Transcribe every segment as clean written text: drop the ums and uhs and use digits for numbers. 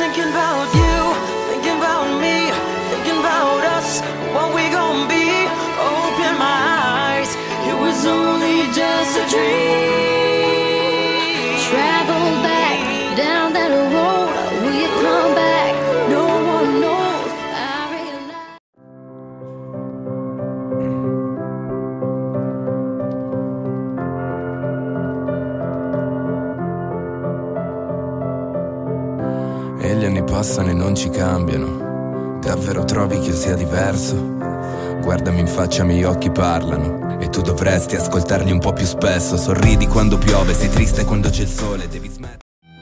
Thinking about you, thinking about me, thinking about us, what we gon' be. Open my eyes, it was only just a dream. Travel back down that road, will you come back? No one knows. I realize. E gli anni passano e non ci cambiano. Davvero trovi che io sia diverso? Guardami in faccia, i miei occhi parlano e tu dovresti ascoltarli un po' più spesso. Sorridi quando piove, sei triste quando c'è il sole, devi smettere.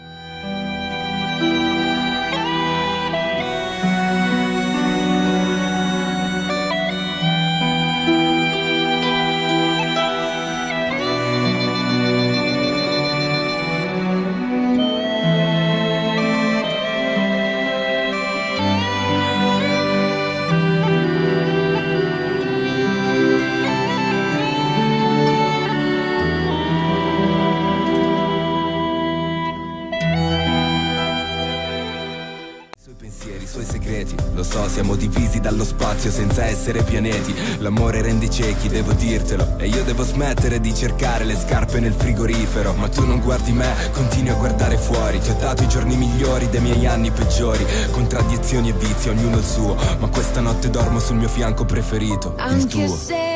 I suoi segreti, lo so, siamo divisi dallo spazio senza essere pianeti. L'amore rende ciechi, devo dirtelo, e io devo smettere di cercare le scarpe nel frigorifero. Ma tu non guardi me, continui a guardare fuori. Ti ho dato i giorni migliori dei miei anni peggiori. Contraddizioni e vizi, ognuno il suo, ma questa notte dormo sul mio fianco preferito, il tuo. Anche se